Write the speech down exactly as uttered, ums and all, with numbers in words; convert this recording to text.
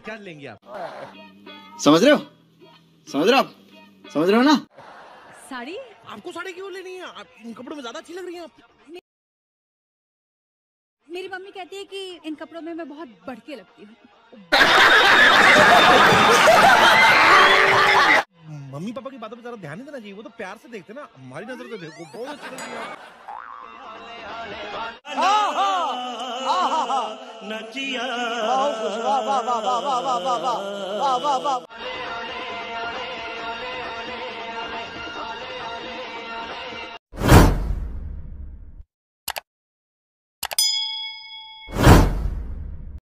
क्या लेंगे आप? समझ रहे हो समझ रहे हो आप समझ रहे हो ना? साड़ी? आपको साड़ी क्यों लेनी है? आप इन कपड़ों में ज्यादा अच्छी लग रही हैं आप। मेरी मम्मी कहती है कि इन कपड़ों में मैं बहुत बढ़ के लगती हूँ। मम्मी पापा की बातों पे जरा ध्यान नहीं देना चाहिए, वो तो प्यार से देखते ना। हमारी नजर से देखो बहुत अच्छी लग रही है। नचिया वाह वाह वाह वाह वाह वाह वाह वाह वाह वाह।